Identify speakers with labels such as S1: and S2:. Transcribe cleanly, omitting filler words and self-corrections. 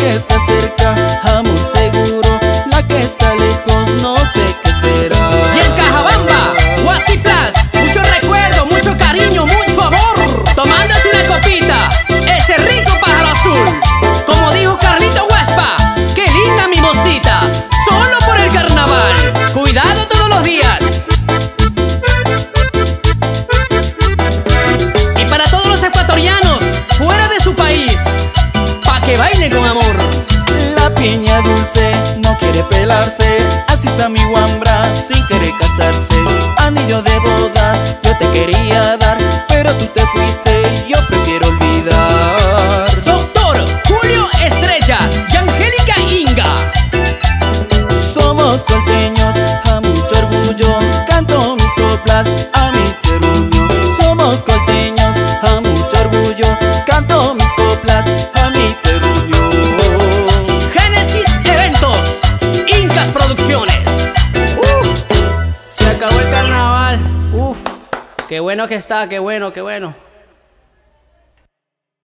S1: que está cerca, amor seguro. La que está lejos, no sé qué será.
S2: Y en Cajabamba, Guasiplas, mucho recuerdo, mucho cariño, mucho amor. Tomándose una copita, ese rico pájaro azul. Como dijo Carlito Huespa, qué linda mi mocita, solo por el carnaval. Cuidado todos los días. Y para todos los ecuatorianos fuera de su país, pa' que bailen con amor.
S1: La piña dulce no quiere pelarse, así está mi guambra sin querer casarse. Anillo de bodas yo te quería dar, pero tú te fuiste, yo prefiero olvidar.
S2: Doctor Julio Estrella y Angélica Inga.
S1: Somos colteños, a mucho orgullo, canto mis coplas a mi terruño. Somos colteños, a mucho orgullo, canto mis coplas a mi terruño.
S2: Génesis Eventos, Incas Producciones. Se acabó el carnaval. Qué bueno que está, qué bueno, qué bueno.